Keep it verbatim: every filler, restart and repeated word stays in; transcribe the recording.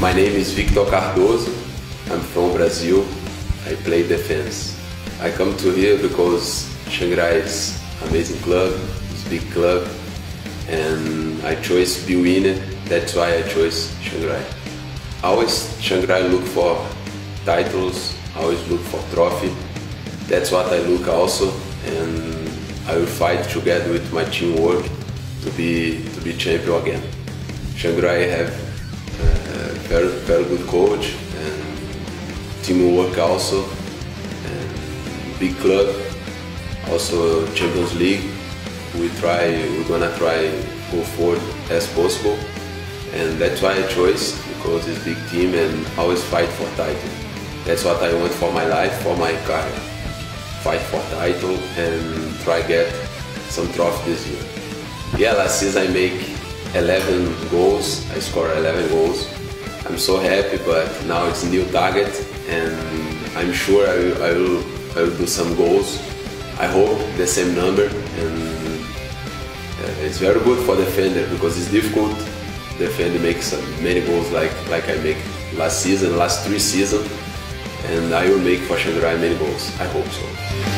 My name is Victor Cardoso. I'm from Brazil. I play defense. I come to here because Xangrai is an amazing club, it's a big club, and I chose to be winner. That's why I chose Xangrai. Always Xangrai look for titles, always look for trophy. That's what I look also, and I will fight together with my teamwork to be to be champion again. Xangrai have a very very good coach and teamwork also, and big club, also Champions League. We try, we're gonna try go forward as possible, and that's why I chose, because it's big team and always fight for title. That's what I want for my life, for my career. Fight for title and try get some trophy this year. Yeah, last season I make eleven goals. I score eleven goals. I'm so happy, but now it's a new target, and I'm sure I will, I will, I will do some goals. I hope the same number, and uh, it's very good for defender because it's difficult. Defender makes many goals like like I make last season, last three seasons, and I will make for Xangrai many goals. I hope so.